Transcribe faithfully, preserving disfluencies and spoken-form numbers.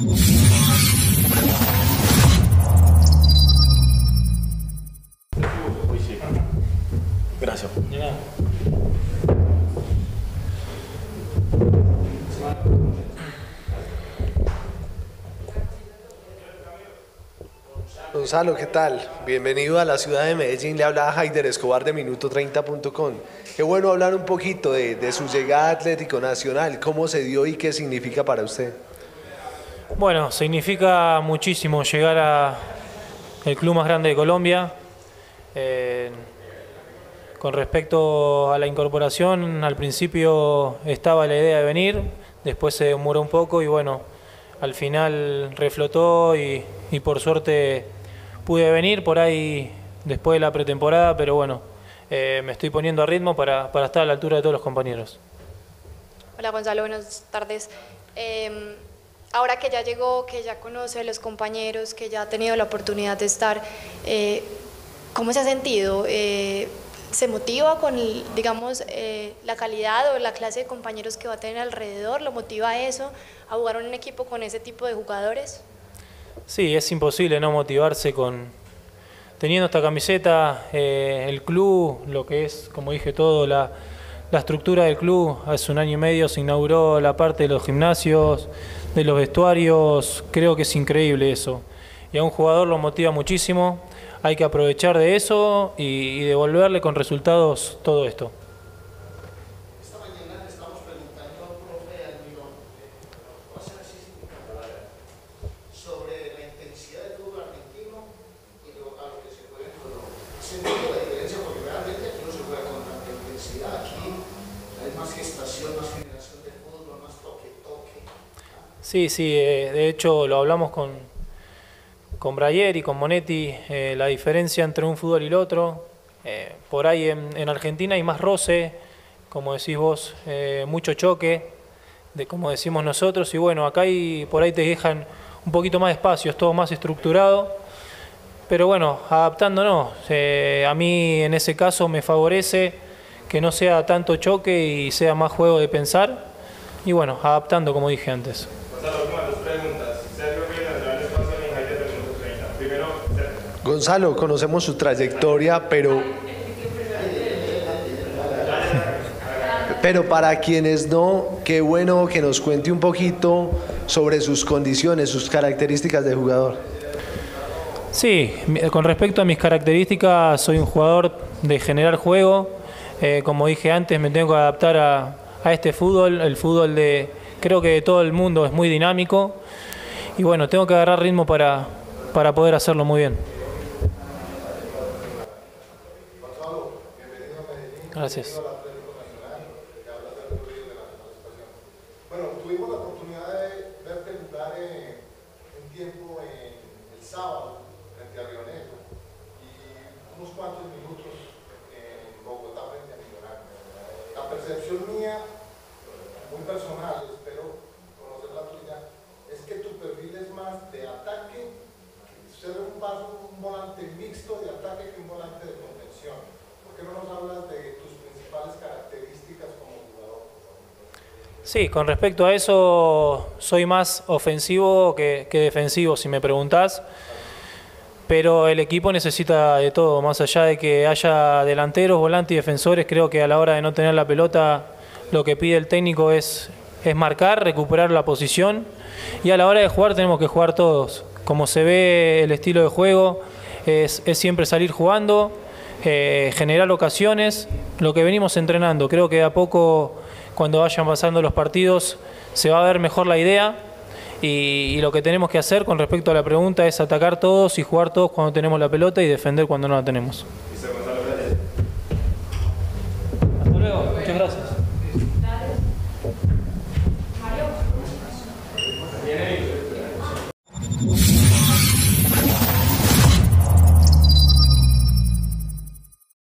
Gracias. De nada. Gonzalo, ¿qué tal? Bienvenido a la ciudad de Medellín. Le habla Haider Escobar de minuto treinta punto com. Qué bueno hablar un poquito de, de su llegada a Atlético Nacional. ¿Cómo se dio y qué significa para usted? Bueno, significa muchísimo llegar a el club más grande de Colombia. Eh, con respecto a la incorporación, al principio estaba la idea de venir, después se demoró un poco y bueno, al final reflotó y, y por suerte pude venir por ahí después de la pretemporada, pero bueno, eh, me estoy poniendo a ritmo para, para estar a la altura de todos los compañeros. Hola Gonzalo, buenas tardes. Eh, ahora que ya llegó, que ya conoce a los compañeros, que ya ha tenido la oportunidad de estar, eh, ¿cómo se ha sentido? Eh, ¿Se motiva con, digamos, eh, la calidad o la clase de compañeros que va a tener alrededor? ¿Lo motiva eso, a jugar en un equipo con ese tipo de jugadores? Sí, es imposible no motivarse con teniendo esta camiseta, eh, el club, lo que es, como dije todo, la, la estructura del club. Hace un año y medio se inauguró la parte de los gimnasios, de los vestuarios, creo que es increíble eso. Y a un jugador lo motiva muchísimo, hay que aprovechar de eso y, y devolverle con resultados todo esto. Esta mañana le estamos preguntando al profe Almirón, sobre la intensidad del fútbol argentino y lo, a lo que se juega en Colombia. ¿Sentido la diferencia? Porque realmente aquí no se juega con tanta intensidad. Aquí hay más gestación, más generación de fútbol, más toque, toque. Sí, sí, eh, de hecho lo hablamos con, con Brayer y con Monetti, eh, la diferencia entre un fútbol y el otro. Eh, por ahí en, en Argentina hay más roce, como decís vos, eh, mucho choque, de como decimos nosotros, y bueno, acá hay, por ahí te dejan un poquito más de espacio, es todo más estructurado, pero bueno, adaptándonos. Eh, a mí en ese caso me favorece que no sea tanto choque y sea más juego de pensar, y bueno, adaptando como dije antes. Gonzalo, conocemos su trayectoria, pero, pero para quienes no, qué bueno que nos cuente un poquito sobre sus condiciones, sus características de jugador. Sí, con respecto a mis características, soy un jugador de generar juego. Eh, como dije antes, me tengo que adaptar a, a este fútbol. El fútbol de, creo que de todo el mundo es muy dinámico. Y bueno, tengo que agarrar ritmo para, para poder hacerlo muy bien. Gracias. Bueno, tuvimos la oportunidad de verte jugar eh, un tiempo en el sábado frente a Río Negro y unos cuantos minutos en Bogotá frente a Millonarios. La percepción mía, muy personal, espero conocer la tuya, es que tu perfil es más de ataque, ser un, paso, un volante mixto de ataque que un volante de contención. ¿Por qué no nos hablas de tus principales características como jugador? Sí, con respecto a eso, soy más ofensivo que, que defensivo, si me preguntás. Pero el equipo necesita de todo, más allá de que haya delanteros, volantes y defensores. Creo que a la hora de no tener la pelota, lo que pide el técnico es, es marcar, recuperar la posición. Y a la hora de jugar tenemos que jugar todos. Como se ve el estilo de juego, es, es siempre salir jugando, eh, generar ocasiones, lo que venimos entrenando. Creo que de a poco, cuando vayan pasando los partidos, se va a ver mejor la idea y, y lo que tenemos que hacer con respecto a la pregunta es atacar todos y jugar todos cuando tenemos la pelota y defender cuando no la tenemos. Hasta luego, muchas gracias.